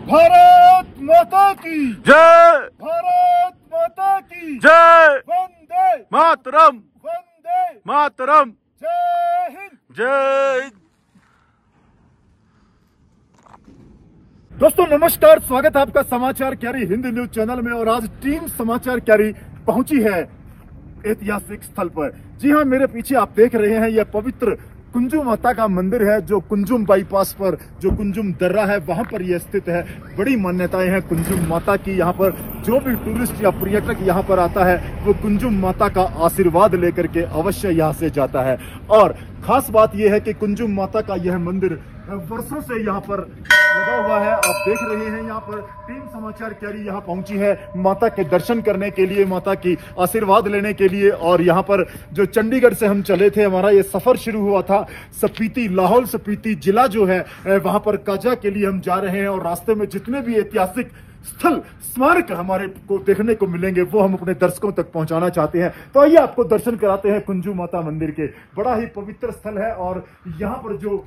भारत माता की जय। भारत माता की जय। वंदे मातरम। वंदे मातरम। जय हिंद। जय। दोस्तों नमस्कार, स्वागत है आपका समाचार क्यारी हिंदी न्यूज चैनल में। और आज टीम समाचार क्यारी पहुंची है ऐतिहासिक स्थल पर। जी हां, मेरे पीछे आप देख रहे हैं यह पवित्र कुंजुम माता का मंदिर है, जो कुंजुम बाईपास पर जो कुंजुम दर्रा है वहां पर यह स्थित है। बड़ी मान्यताएं हैं कुंजुम माता की। यहाँ पर जो भी टूरिस्ट या पर्यटक यहाँ पर आता है वो कुंजुम माता का आशीर्वाद लेकर के अवश्य यहाँ से जाता है। और खास बात यह है कि कुंजुम माता का यह मंदिर वर्षों से यहाँ पर लगा हुआ है। आप देख रहे हैं यहाँ पर टीम समाचार क्यारी यहाँ पहुंची है माता के दर्शन करने के लिए, माता की आशीर्वाद लेने के लिए। और यहाँ पर जो चंडीगढ़ से हम चले थे, हमारा ये सफर शुरू हुआ था स्पीति, लाहौल स्पीति जिला जो है वहां पर काजा के लिए हम जा रहे हैं। और रास्ते में जितने भी ऐतिहासिक स्थल स्मारक हमारे को देखने को मिलेंगे वो हम अपने दर्शकों तक पहुंचाना चाहते हैं। तो आइए आपको दर्शन कराते हैं कुंजुम माता मंदिर के। बड़ा ही पवित्र स्थल है और यहाँ पर जो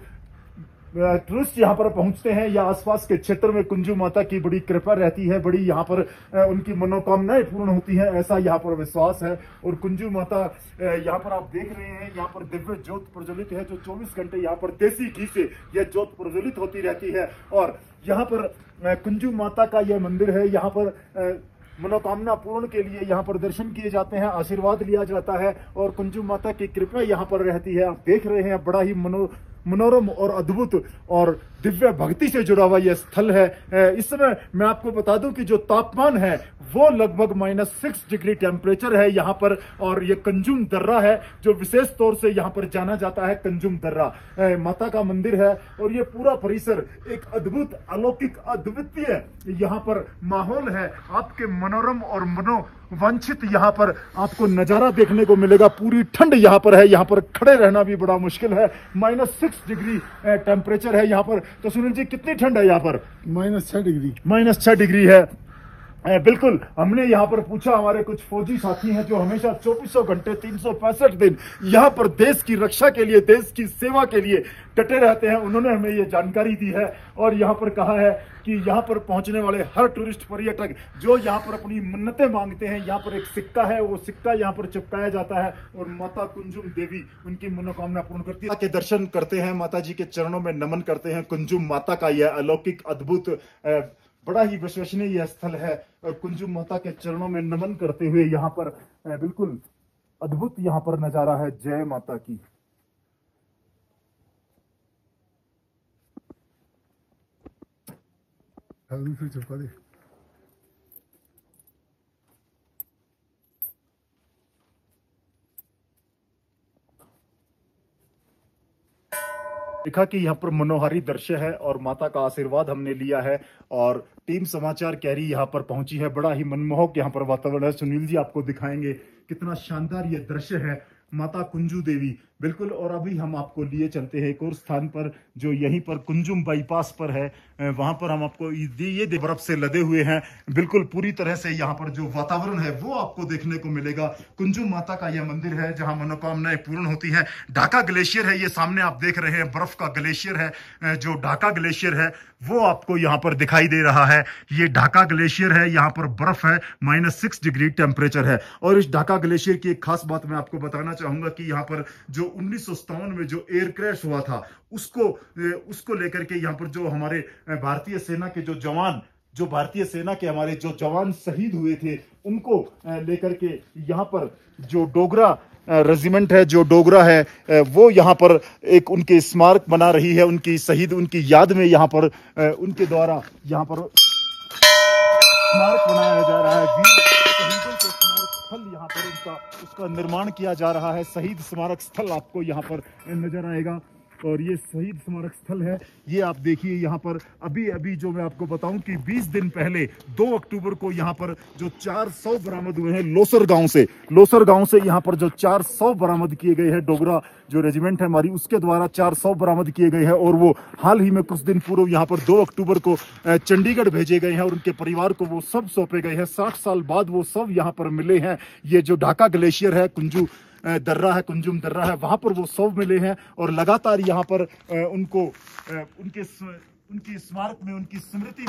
टूरिस्ट यहाँ पर पहुंचते हैं या आसपास के क्षेत्र में कुंजुम माता की बड़ी कृपा रहती है, बड़ी यहाँ पर उनकी मनोकामनाएं पूर्ण होती हैं, ऐसा यहाँ पर विश्वास है। और कुंजुम माता यहाँ पर आप देख रहे हैं, यहाँ पर दिव्य ज्योत प्रज्वलित है जो 24 घंटे यहाँ पर देसी घी से यह ज्योत प्रज्वलित होती रहती है। और यहाँ पर कुंजुम माता का यह मंदिर है, यहाँ पर मनोकामना पूर्ण के लिए यहाँ पर दर्शन किए जाते हैं, आशीर्वाद लिया जाता है और कुंजुम माता की कृपा यहाँ पर रहती है। आप देख रहे हैं बड़ा ही मनोरम और अद्भुत और दिव्य भक्ति से जुड़ा हुआ यह स्थल है। इस समय मैं आपको बता दूं कि जो तापमान है वो लगभग -6 डिग्री टेम्परेचर है यहाँ पर। और ये कुंजुम दर्रा है जो विशेष तौर से यहाँ पर जाना जाता है कुंजुम दर्रा। माता का मंदिर है और ये पूरा परिसर एक अद्भुत, अलौकिक, अद्वितीय यहाँ पर माहौल है। आपके मनोरम और मनोवांछित यहाँ पर आपको नजारा देखने को मिलेगा। पूरी ठंड यहाँ पर है, यहाँ पर खड़े रहना भी बड़ा मुश्किल है। -6 डिग्री टेम्परेचर है यहाँ पर। तो सुनील जी, कितनी ठंड है यहाँ पर? -6 डिग्री। -6 डिग्री है। बिल्कुल, हमने यहाँ पर पूछा, हमारे कुछ फौजी साथी हैं जो हमेशा 2400 घंटे 365 दिन यहाँ पर देश की रक्षा के लिए, देश की सेवा के लिए डटे रहते हैं। उन्होंने हमें ये जानकारी दी है और यहाँ पर कहा है कि यहाँ पर पहुंचने वाले हर टूरिस्ट पर्यटक जो यहाँ पर अपनी मन्नतें मांगते हैं, यहाँ पर एक सिक्का है, वो सिक्का यहाँ पर चिपकाया जाता है और माता कुंजुम देवी उनकी मनोकामना पूर्ण करती है। के दर्शन करते हैं, माता जी के चरणों में नमन करते हैं। कुंजुम माता का यह अलौकिक, अद्भुत, बड़ा ही विश्वसनीय यह स्थल है। और कुंजुम माता के चरणों में नमन करते हुए यहाँ पर बिल्कुल अद्भुत यहाँ पर नजारा है। जय माता की। फिर चिपका दे। देखा कि यहाँ पर मनोहारी दृश्य है और माता का आशीर्वाद हमने लिया है। और टीम समाचार क्यारी यहाँ पर पहुंची है। बड़ा ही मनमोहक यहाँ पर वातावरण है। सुनील जी आपको दिखाएंगे कितना शानदार ये दृश्य है, माता कुंजू देवी। बिल्कुल। और अभी हम आपको लिए चलते हैं एक और स्थान पर जो यहीं पर कुंजुम बाईपास पर है। वहां पर हम आपको ये बर्फ से लदे हुए हैं। बिल्कुल पूरी तरह से यहाँ पर जो वातावरण है वो आपको देखने को मिलेगा। कुंजुम माता का यह मंदिर है जहां मनोकामनाएं पूर्ण होती हैं। ढाका ग्लेशियर है, ये सामने आप देख रहे हैं, बर्फ का ग्लेशियर है। जो ढाका ग्लेशियर है वो आपको यहाँ पर दिखाई दे रहा है। ये ढाका ग्लेशियर है, यहाँ पर बर्फ है, -6 डिग्री टेम्परेचर है। और इस ढाका ग्लेशियर की एक खास बात मैं आपको बताना चाहूंगा कि यहाँ पर जो 1957 में जो एयर क्रैश हुआ था उसको लेकर के यहाँ पर जो हमारे भारतीय सेना के हमारे जो जवान शहीद हुए थे उनको लेकर के यहाँ पर जो डोगरा रेजिमेंट है, जो डोगरा है, वो यहाँ पर एक उनके स्मारक बना रही है। उनकी शहीद, उनकी याद में यहाँ पर उनके द्वारा यहाँ पर स्मारक बनाया जा रहा है। वीर शहीदों के स्मारक स्थल यहाँ पर उसका निर्माण किया जा रहा है। शहीद स्मारक स्थल आपको यहाँ पर नजर आएगा और ये शहीद स्मारक स्थल है। ये आप देखिए यहाँ पर अभी जो मैं आपको बताऊं कि 20 दिन पहले 2 अक्टूबर को यहाँ पर जो 400 बरामद हुए हैं लोसर गांव से यहाँ पर जो 400 बरामद किए गए हैं, डोगरा जो रेजिमेंट है हमारी उसके द्वारा 400 बरामद किए गए हैं। और वो हाल ही में कुछ दिन पूर्व यहाँ पर 2 अक्टूबर को चंडीगढ़ भेजे गए हैं और उनके परिवार को वो सब सौंपे गए हैं। 60 साल बाद वो सब यहाँ पर मिले हैं। ये जो ढाका ग्लेशियर है, कुंजुम दर्रा है, वहां पर वो शव मिले हैं और लगातार यहाँ पर उनकी स्मारक में, उनकी स्मृति में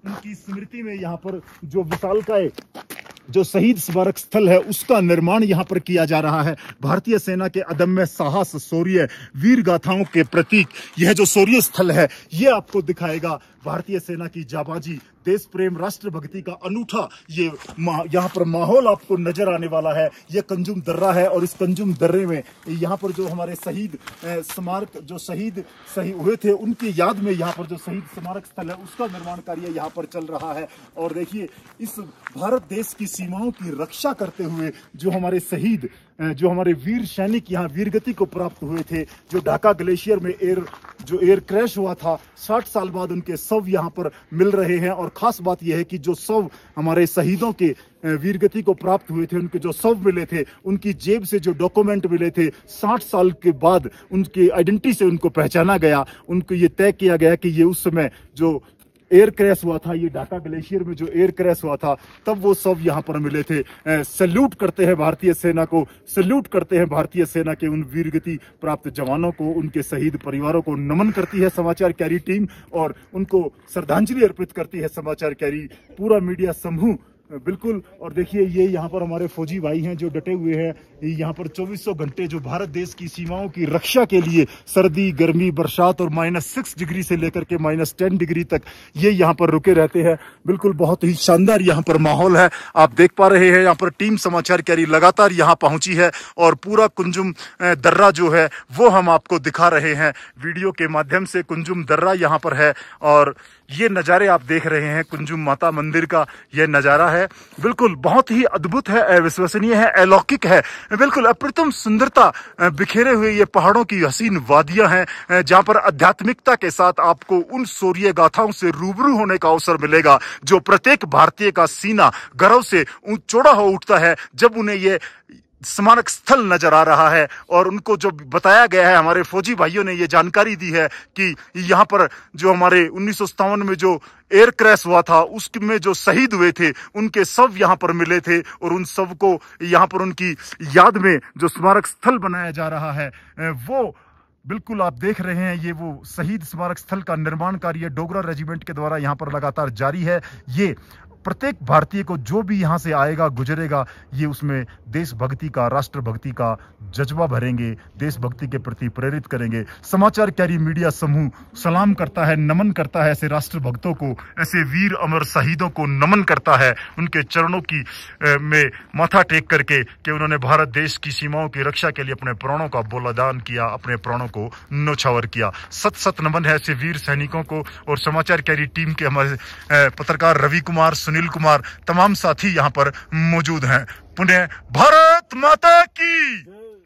उनकी स्मृति में यहाँ पर जो विशालकाय जो शहीद स्मारक स्थल है उसका निर्माण यहाँ पर किया जा रहा है। भारतीय सेना के अदम्य साहस, शौर्य, वीर गाथाओं के प्रतीक यह जो शौर्य स्थल है ये आपको दिखाएगा भारतीय सेना की जाबाजी, देश प्रेम, राष्ट्रभक्ति का अनूठा ये यहाँ पर माहौल आपको नजर आने वाला है। ये कंजुम दर्रा है और इस कंजुम दर्रे में यहाँ पर जो हमारे शहीद स्मारक जो शहीद हुए थे उनकी याद में यहाँ पर जो शहीद स्मारक स्थल है उसका निर्माण कार्य यहाँ पर चल रहा है। और देखिए इस भारत देश की सीमाओं की रक्षा करते हुए जो हमारे शहीद जो हमारे वीर सैनिक यहाँ वीरगति को प्राप्त हुए थे, जो ढाका ग्लेशियर में एयर क्रैश हुआ था, 60 साल बाद उनके शव यहाँ पर मिल रहे हैं। और खास बात यह है कि जो शव हमारे शहीदों के वीरगति को प्राप्त हुए थे, उनके जो शव मिले थे, उनकी जेब से जो डॉक्यूमेंट मिले थे, 60 साल के बाद उनकी आइडेंटिटी से उनको पहचाना गया। उनको ये तय किया गया कि ये उस समय जो एयर क्रैश हुआ था, ये ढाका ग्लेशियर में जो एयर क्रैश हुआ था, तब वो सब यहाँ पर मिले थे। सैल्यूट करते हैं भारतीय सेना को, सैल्यूट करते हैं भारतीय सेना के उन वीरगति प्राप्त जवानों को, उनके शहीद परिवारों को नमन करती है समाचार कैरी टीम और उनको श्रद्धांजलि अर्पित करती है समाचार कैरी पूरा मीडिया समूह। बिल्कुल। और देखिए ये यहाँ पर हमारे फौजी भाई हैं जो डटे हुए हैं यहाँ पर 2400 घंटे जो भारत देश की सीमाओं की रक्षा के लिए सर्दी, गर्मी, बरसात और -6 डिग्री से लेकर के -10 डिग्री तक ये यहाँ पर रुके रहते हैं। बिल्कुल बहुत ही शानदार यहाँ पर माहौल है। आप देख पा रहे हैं यहाँ पर टीम समाचार कैरी लगातार यहाँ पहुंची है और पूरा कुंजुम दर्रा जो है वो हम आपको दिखा रहे हैं वीडियो के माध्यम से। कुंजुम दर्रा यहाँ पर है और ये नज़ारे आप देख रहे हैं कुंजुम माता मंदिर का ये नज़ारा है। बिल्कुल बहुत ही अद्भुत है, अविश्वसनीय है, अलौकिक है। बिल्कुल अप्रतिम सुंदरता बिखेरे हुए ये पहाड़ों की हसीन वादियां हैं जहां पर आध्यात्मिकता के साथ आपको उन शौर्य गाथाओं से रूबरू होने का अवसर मिलेगा जो प्रत्येक भारतीय का सीना गर्व से चौड़ा हो उठता है जब उन्हें ये स्मारक स्थल नजर आ रहा है। और उनको जो बताया गया है, हमारे फौजी भाइयों ने ये जानकारी दी है कि यहाँ पर जो हमारे 1957 में जो एयर क्रैश हुआ था उसमें जो शहीद हुए थे उनके शव यहाँ पर मिले थे और उन सब को यहाँ पर उनकी याद में जो स्मारक स्थल बनाया जा रहा है वो बिल्कुल आप देख रहे हैं। ये वो शहीद स्मारक स्थल का निर्माण कार्य डोगरा रेजिमेंट के द्वारा यहाँ पर लगातार जारी है। ये प्रत्येक भारतीय को जो भी यहाँ से आएगा गुजरेगा ये उसमें देशभक्ति का, राष्ट्रभक्ति का जज्बा भरेंगे, देशभक्ति के प्रति प्रेरित करेंगे। समाचार कैरी मीडिया समूह सलाम करता है, नमन करता है ऐसे राष्ट्रभक्तों को, ऐसे वीर अमर शहीदों को नमन करता है उनके चरणों की में माथा टेक करके कि उन्होंने भारत देश की सीमाओं की रक्षा के लिए अपने प्राणों का बलिदान किया, अपने प्राणों को न्योछावर किया। सत सत नमन है ऐसे वीर सैनिकों को। और समाचार कैरी टीम के हमारे पत्रकार रवि कुमार, सुनील कुमार, तमाम साथी यहाँ पर मौजूद हैं। पुनः भारत माता की,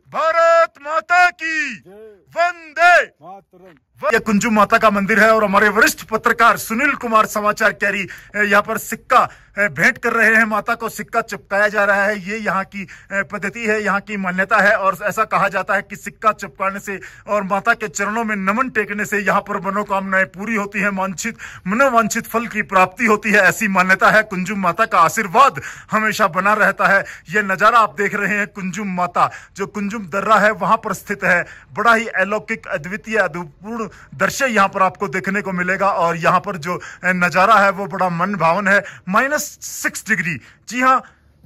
भारत माता की वंदे मातरम। यह कुंजुम माता का मंदिर है और हमारे वरिष्ठ पत्रकार सुनील कुमार समाचार कैरी यहाँ पर सिक्का भेंट कर रहे हैं। माता को सिक्का चिपकाया जा रहा है। ये यहाँ की पद्धति है, यहाँ की मान्यता है और ऐसा कहा जाता है कि सिक्का चिपकाने से और माता के चरणों में नमन टेकने से यहाँ पर मनोकामनाएं पूरी होती है, मनोवांछित फल की प्राप्ति होती है, ऐसी मान्यता है। कुंजुम माता का आशीर्वाद हमेशा बना रहता है। ये नजारा आप देख रहे हैं कुंजुम माता जो कुंजुम दर्रा है वहां पर स्थित है। बड़ा ही अलौकिक, अद्वितीय, अद्भुतपूर्ण दृश्य यहाँ पर आपको देखने को मिलेगा और यहाँ पर जो नजारा है वो बड़ा मन भावन है। -6 डिग्री, जी हाँ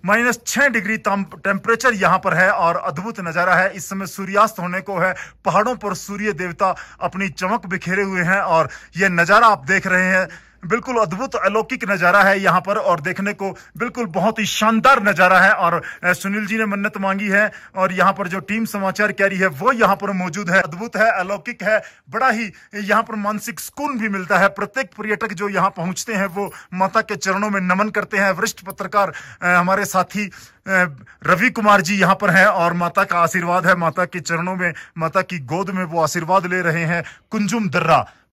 -6 डिग्री टेम्परेचर यहाँ पर है और अद्भुत नजारा है। इस समय सूर्यास्त होने को है। पहाड़ों पर सूर्य देवता अपनी चमक बिखेरे हुए हैं और यह नजारा आप देख रहे हैं। बिल्कुल अद्भुत अलौकिक नजारा है यहाँ पर और देखने को बिल्कुल बहुत ही शानदार नजारा है। और सुनील जी ने मन्नत मांगी है और यहाँ पर जो टीम समाचार कैरी है वो यहाँ पर मौजूद है। अद्भुत है, अलौकिक है, बड़ा ही यहाँ पर मानसिक सुकून भी मिलता है। प्रत्येक पर्यटक जो यहाँ पहुंचते हैं वो माता के चरणों में नमन करते हैं। वरिष्ठ पत्रकार हमारे साथी रवि कुमार जी यहाँ पर हैं और माता का आशीर्वाद है, माता के चरणों में, माता की गोद में वो आशीर्वाद ले रहे हैं। कुंजुम दर्रा